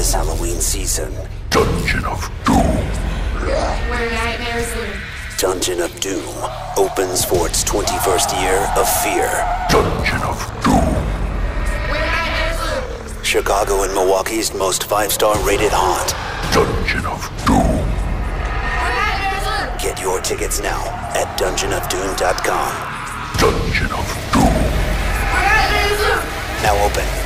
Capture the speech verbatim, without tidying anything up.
this Halloween season. Dungeon of Doom. Where nightmares live. Dungeon of Doom opens for its twenty-first year of fear. Dungeon of Doom. Where nightmares live. Chicago and Milwaukee's most five-star rated haunt. Dungeon of Doom. Where nightmares live. Get your tickets now at dungeon of doom dot com. Dungeon of Doom. Where nightmares live. Now open.